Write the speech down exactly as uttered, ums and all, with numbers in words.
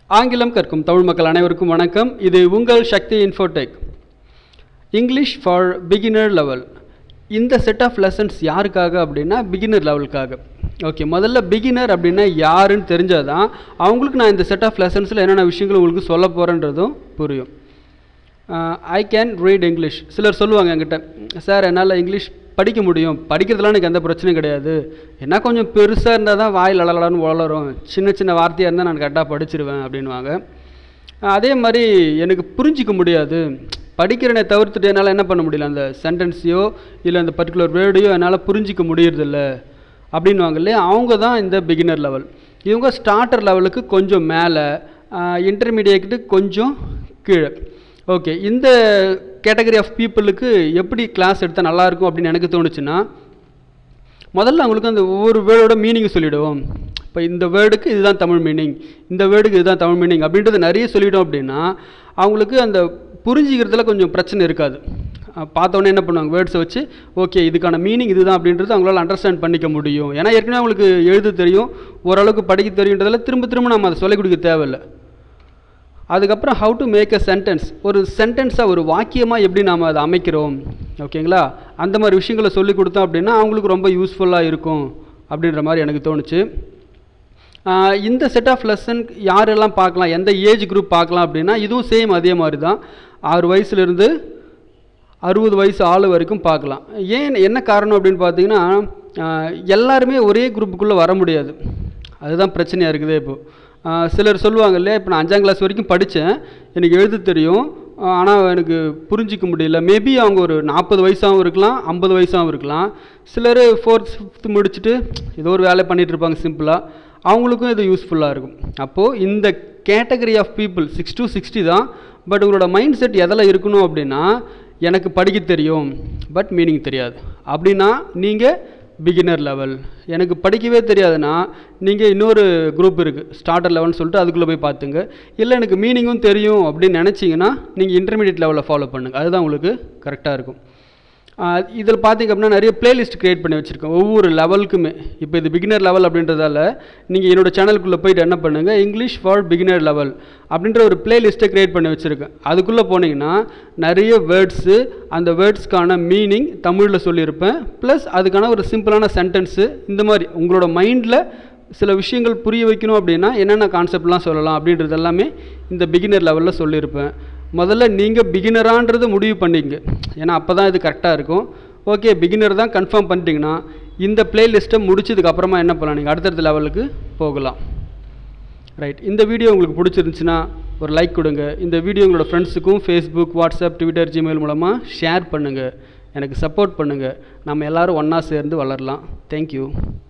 ஆங்கிலம் கற்கும் தமிழ் மக்கள் அனைவருக்கும் வணக்கம். இது உங்கள் Sakthi infotech. English for beginner level. இந்த செட் ஆஃப் லெசன்ஸ் யாருக்காக அப்படின்னா பிகினர் லெவலுக்காக. ஓகே, முதல்ல பிகினர் அப்படின்னா யாருன்னு தெரிஞ்சால் தான் அவங்களுக்கு நான் இந்த செட் ஆஃப் லெசன்ஸில் என்னென்ன விஷயங்கள் உங்களுக்கு சொல்ல போகிறேன்றதும் புரியும். I can read English. சிலர் சொல்லுவாங்க என்கிட்ட, சார் என்னால் இங்கிலீஷ் படிக்க முடியும், படிக்கிறதுலாம் எனக்கு எந்த பிரச்சனையும் கிடையாது, என்ன கொஞ்சம் பெருசாக இருந்தால் தான் வாயில் அழலான்னு வளரும், சின்ன சின்ன வார்த்தையாக இருந்தால் நான் கரெக்டாக படிச்சிருவேன் அப்படின்வாங்க. அதே மாதிரி எனக்கு புரிஞ்சிக்க முடியாது, படிக்கிறனை தவிர்த்துட்டு என்னால் என்ன பண்ண முடியல, அந்த சென்டென்ஸையோ இல்லை அந்த பர்டிகுலர் வேர்டையோ என்னால் புரிஞ்சிக்க முடியறதில்ல அப்படின்வாங்க இல்லையா, அவங்க தான் இந்த பிகினர் லெவல். இவங்க ஸ்டார்டர் லெவலுக்கு கொஞ்சம் மேலே, இன்டர்மீடியேட்டு கொஞ்சம் கீழே. ஓகே, இந்த கேட்டகரி ஆஃப் பீப்புளுக்கு எப்படி கிளாஸ் எடுத்தால் நல்லாயிருக்கும் அப்படின்னு எனக்கு தோணுச்சுன்னா, முதல்ல அவங்களுக்கு அந்த ஒவ்வொரு வேர்டோட மீனிங் சொல்லிவிடுவோம். இப்போ இந்த வேர்டுக்கு இதுதான் தமிழ் மீனிங், இந்த வேர்டுக்கு இதுதான் தமிழ் மீனிங் அப்படின்றது நிறைய சொல்லிவிட்டோம் அப்படின்னா அவங்களுக்கு அந்த புரிஞ்சிக்கிறதுல கொஞ்சம் பிரச்சனை இருக்காது. பார்த்தோன்னே என்ன பண்ணுவாங்க, வேர்ட்ஸை வச்சு ஓகே இதுக்கான மீனிங் இதுதான் அப்படின்றது அவங்களால அண்டர்ஸ்டாண்ட் பண்ணிக்க முடியும். ஏன்னா ஏற்கனவே அவங்களுக்கு எழுத தெரியும், ஓரளவுக்கு படிக்க தெரியுன்றதில் திரும்ப திரும்ப நம்ம அதை சொல்லிக் கொடுக்க தேவையில்லை. அதுக்கப்புறம் how to make a sentence, ஒரு சென்டென்ஸாக ஒரு வாக்கியமாக எப்படி நாம் அதை அமைக்கிறோம், ஓகேங்களா, அந்த மாதிரி விஷயங்களை சொல்லி கொடுத்தோம் அப்படின்னா அவங்களுக்கு ரொம்ப யூஸ்ஃபுல்லாக இருக்கும் அப்படின்ற மாதிரி எனக்கு தோணுச்சு. இந்த செட் ஆஃப் லெசன் யாரெல்லாம் பார்க்கலாம், எந்த ஏஜ் குரூப் பார்க்கலாம் அப்படின்னா இதுவும் சேம் அதே மாதிரி தான், ஆறு வயசுலேருந்து அறுபது வயசு ஆள் வரைக்கும் பார்க்கலாம். ஏன் என்ன காரணம் அப்படின்னு பார்த்தீங்கன்னா எல்லாருமே ஒரே குரூப்புக்குள்ளே வர முடியாது, அதுதான் பிரச்சனையாக இருக்குது. இப்போது சிலர் சொல்லுவாங்க இல்லையா, இப்போ நான் அஞ்சாம் கிளாஸ் வரைக்கும் படித்தேன், எனக்கு எழுத தெரியும், ஆனால் எனக்கு புரிஞ்சிக்க முடியல. மேபி அவங்க ஒரு நாற்பது வயசாகவும் இருக்கலாம், ஐம்பது வயசாகவும் இருக்கலாம். சிலர் ஃபோர்த் ஃபிஃப்த் முடிச்சுட்டு ஏதோ ஒரு வேலை பண்ணிகிட்டு இருப்பாங்க சிம்பிளாக, அவங்களுக்கும் இது யூஸ்ஃபுல்லாக இருக்கும். அப்போது இந்த category of people six to sixty தான். பட் உங்களோட மைண்ட் செட் எதில் இருக்கணும் அப்படின்னா, எனக்கு படிக்க தெரியும் பட் மீனிங் தெரியாது அப்படின்னா நீங்கள் பிகினர் லெவல். எனக்கு படிக்கவே தெரியாதுன்னா நீங்கள் இன்னொரு குரூப் இருக்குது ஸ்டார்டர் லெவல்னு சொல்லிட்டு அதுக்குள்ளே போய் பார்த்துங்க. இல்லை எனக்கு மீனிங்கும் தெரியும் அப்படின்னு நினச்சிங்கன்னா நீங்கள் இன்டர்மீடியட் லெவலில் ஃபாலோ பண்ணுங்கள், அதுதான் உங்களுக்கு கரெக்டாக இருக்கும். இதில் பார்த்திங்க அப்படின்னா நிறைய பிளேலிஸ்ட் க்ரியேட் பண்ணி வச்சுருக்கேன் ஒவ்வொரு லெவலுக்குமே. இப்போ இது பிகினர் லெவல் அப்படின்றதால நீங்கள் என்னோடய சேனலுக்குள்ளே போயிட்டு என்ன பண்ணுங்கள், இங்கிலீஷ் ஃபார் பிகினர் லெவல் அப்படின்ற ஒரு பிளேலிஸ்ட்டை க்ரியேட் பண்ணி வச்சுருக்கேன். அதுக்குள்ளே போனீங்கன்னா நிறைய வேர்ட்ஸு, அந்த வேர்ட்ஸ்க்கான மீனிங் தமிழில் சொல்லியிருப்பேன், ப்ளஸ் அதுக்கான ஒரு சிம்பிளான சென்டென்ஸு. இந்த மாதிரி உங்களோட மைண்டில் சில விஷயங்கள் புரிய வைக்கணும் அப்படின்னா என்னென்ன கான்செப்ட்லாம் சொல்லலாம் அப்படின்றது எல்லாமே இந்த பிகினர் லெவலில் சொல்லியிருப்பேன். முதல்ல நீங்கள் பிகினரான்றது முடிவு பண்ணிங்க, ஏன்னா அப்போ தான் இது கரெக்டாக இருக்கும். ஓகே பிகினர் தான் கன்ஃபார்ம் பண்ணிட்டீங்கன்னா இந்த பிளேலிஸ்ட்டை முடிச்சதுக்கப்புறமா என்ன பண்ணலாம், நீங்கள் அடுத்தடுத்த லெவலுக்கு போகலாம். ரைட், இந்த வீடியோ உங்களுக்கு பிடிச்சிருந்துச்சுன்னா ஒரு லைக் கொடுங்க. இந்த வீடியோ உங்களோட ஃப்ரெண்ட்ஸுக்கும் ஃபேஸ்புக், வாட்ஸ்அப், ட்விட்டர், ஜிமெயில் மூலமாக ஷேர் பண்ணுங்கள், எனக்கு சப்போர்ட் பண்ணுங்கள். நம்ம எல்லோரும் ஒன்றா சேர்ந்து வளரலாம். தேங்க்யூ.